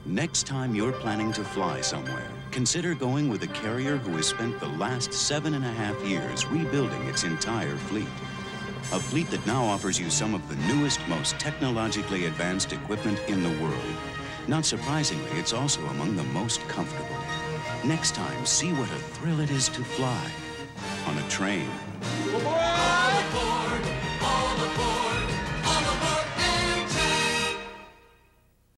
Next time you're planning to fly somewhere, consider going with a carrier who has spent the last 7.5 years rebuilding its entire fleet. A fleet that now offers you some of the newest, most technologically advanced equipment in the world. Not surprisingly, it's also among the most comfortable. Next time, see what a thrill it is to fly on a train.